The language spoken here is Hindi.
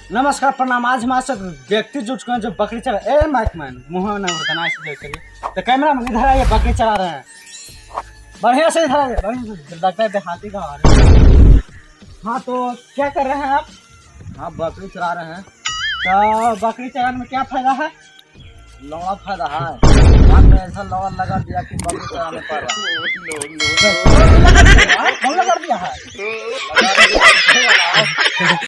नमस्कार प्रणाम। आज हमारे साथ व्यक्ति जुट चुके हैं जो बकरी चला। ए माइकमैन मुँह में ना बताना ऐसे देख करिए। तो कैमरा में इधर आइए, बकरी चला रहे हैं। बढ़िया से इधर आइए, बढ़िया से। लगता है देहाती का आ रहे हैं। हाँ तो क्या कर रहे हैं आप? हाँ बकरी चला रहे हैं। तो बकरी चलाने में क्या फायदा है? लौड़ा फायदा है। हाथ में ऐसा लौड़ा लगा दिया कि बकरी चलाने पड़ रहा है। कौन लगा दिया है?